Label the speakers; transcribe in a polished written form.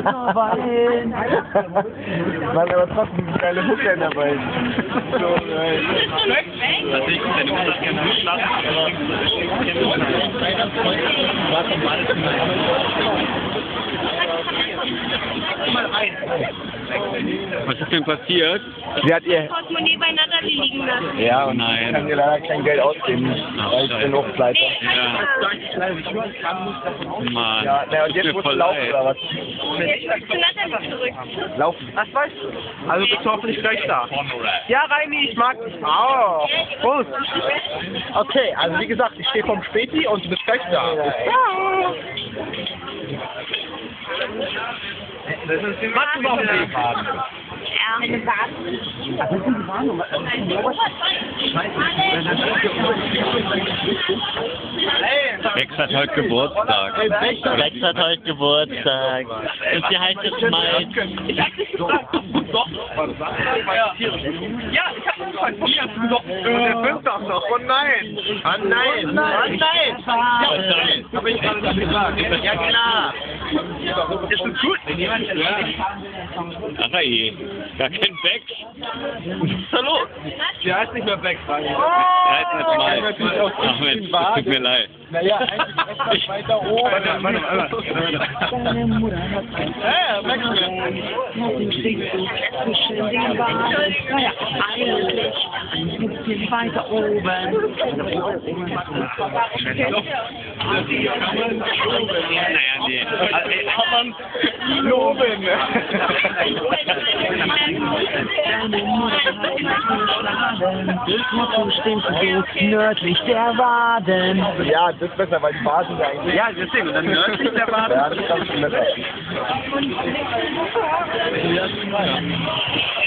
Speaker 1: Wein.
Speaker 2: Mann, aber trotzdem eine geile Mucke dabei. So geil.
Speaker 3: Also ich kann deine Mutter gerne mitschlagen, aber was ist denn passiert?
Speaker 2: Sie hat ihr...
Speaker 4: Portemonnaie bei Natalie liegen lassen.
Speaker 2: Ja, und
Speaker 3: Nein.
Speaker 2: ich kann ihr leider kein Geld ausgeben, weil ich bin Hochleiter.
Speaker 3: Ja. Mann.
Speaker 2: Ja, na, und jetzt musst du laufen, oder was?
Speaker 4: Jetzt musst du Natalie zurück.
Speaker 2: Laufen.
Speaker 1: Das weißt du. Also bist du hoffentlich gleich da. Ja, Reini, ich mag dich. Oh, Prost. Okay, also wie gesagt, ich stehe vom Späti und du bist gleich da. Ciao. Das ist die Matten auf dem Weg haben.
Speaker 4: Ja.
Speaker 3: Rex hat heute Geburtstag.
Speaker 5: Rex hat heute Geburtstag. Und sie heißt jetzt Mike.
Speaker 1: Ich hab dich gefragt. Doch. Ja, ich hab dich gefragt. Von mir hast du gesagt, der fünfte noch. Oh nein. Oh nein. Oh nein. Ja, hab ich gerade nicht gesagt. Ja, klar. Ist schon gut.
Speaker 3: Ach ey, gar kein Beck.
Speaker 1: Was ist da los? Der heißt nicht mehr Beck.
Speaker 3: Er heißt jetzt Mike. Ach Mensch, das tut mir leid.
Speaker 2: Naja, eigentlich weiter oben.
Speaker 1: Warte.
Speaker 6: Zwischen den Beinen, naja, eigentlich ein bisschen weiter oben.
Speaker 3: Naja, nee.
Speaker 2: Kann man loben.
Speaker 6: Deine Mutter hat mich geschlagen. Du stehst so nördlich der Waden.
Speaker 2: Ja, das ist besser, weil die Basen da eigentlich...
Speaker 1: Ja, deswegen. Und dann nördlich der
Speaker 2: Ja,
Speaker 1: Baden.
Speaker 2: das ist schon besser.